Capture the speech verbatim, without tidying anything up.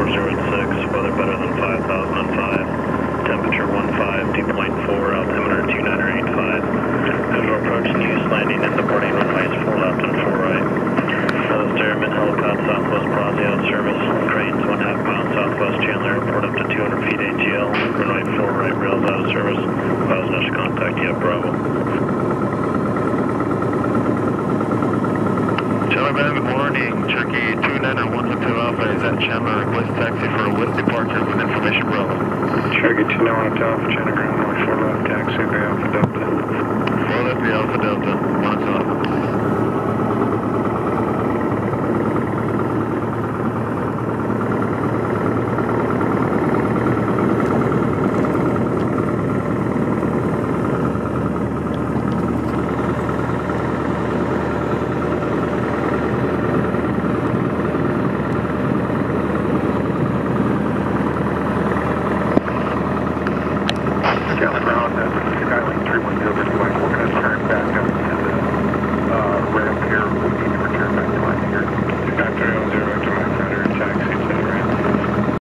zero eight six, weather better than five thousand five, temperature one five, dew point four, altimeter two nine eight five. Visual approach news landing in the boarding runways four left and four right. South Airman helicopter southwest Brazos out of service, cranes one half mile southwest Chandler Airport up to two hundred feet A T L, runway four right rails out of service, cause initial contact, yeah, Bravo. Chandler Band, good morning. Cherokee two nine one two Alpha is at Chandler. Request taxi for a west departure with information Bravo. Cherokee two nine one two Alpha, Chandler ground, runway four left, taxi, Bay Alpha Delta. four left, Bay Alpha Delta.